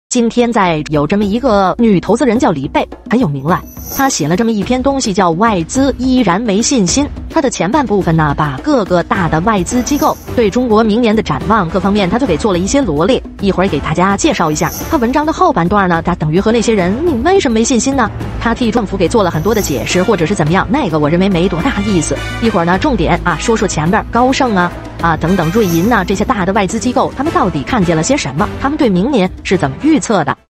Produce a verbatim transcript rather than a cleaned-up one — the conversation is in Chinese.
今天在有这么一个女投资人叫李贝，很有名了。她写了这么一篇东西叫《外资依然没信心》。她的前半部分呢，把各个大的外资机构对中国明年的展望各方面，她就给做了一些罗列。一会儿给大家介绍一下。她文章的后半段呢，她等于和那些人，你为什么没信心呢？她替政府给做了很多的解释，或者是怎么样，那个我认为没多大意思。一会儿呢，重点啊说说前边高盛啊。啊，等等，瑞银呐、啊，这些大的外资机构，他们到底看见了些什么？他们对明年是怎么预测的？